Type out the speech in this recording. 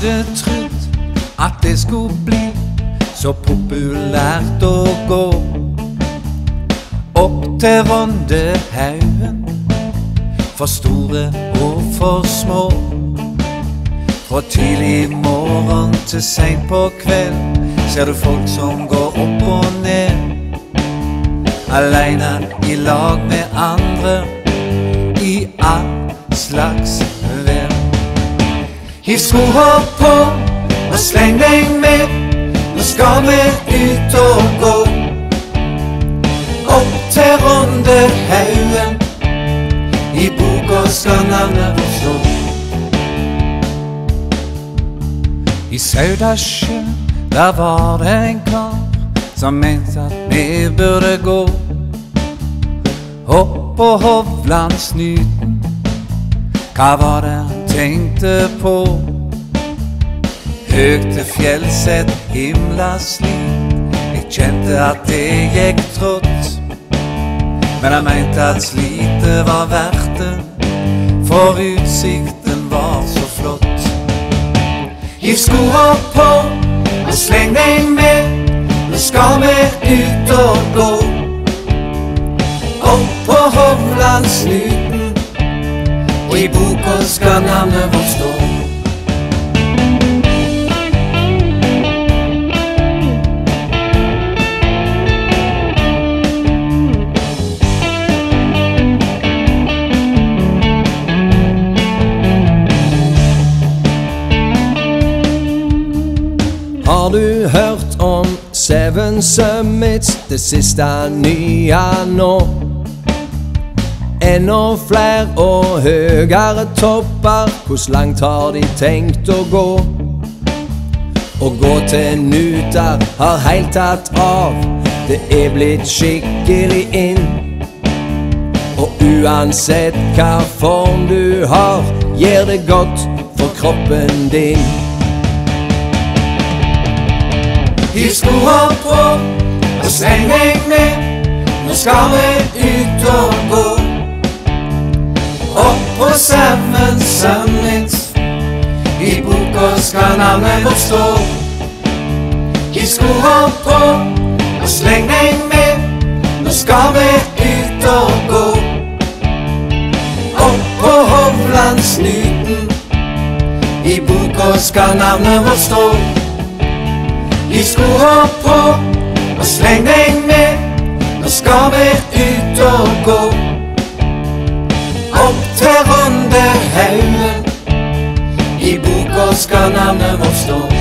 hadde trodd at det skulle bli så populært å gå opp til Rondehaugen, for store og for små. Fra tidlig morgen til sent på kveld ser du folk som går opp og ned, alene i lag med andre, i all slags vær. Hiv skoene på og sleng deg med, nå skal vi ut og gå opp til Rondehaugen, i boka skal navnet vårt stå. I Saudasjø, der var det en kar som mente at vi burde gå opp på Hovlandsnuten. Hva var det han tenkte på? Høgt til fjells et himlaslit, jeg kjente at det gikk trått, men han mente at slitet var verdt det, for utsikten var så flott. Hiv skoene på og sleng deg med, nå skal vi ut og gå opp på Hovlandsnuten, og i boka skal navnet vårt stå. Har du hørt om Seven Summits, det siste nye nå? Enda flere og høyere topper, hvor langt har de tenkt å gå? Å gå til Nutar har helt tatt av, det er blitt skikkelig inn. Og uansett hva form du har, gjør det godt for kroppen din. Hiv skoene på og sleng deg med, nå skal vi ut og gå opp på Seven Summits, i boka skal navnet vårt stå. Hiv skoene på og sleng deg med, nå skal vi ut og gå opp på Hovlandsnuten, i boka skal navnet vårt stå. Hiv skoene på og sleng deg med, nå skal vi ut og gå opp til Rondehaugen, i boka skal navnet vårt stå.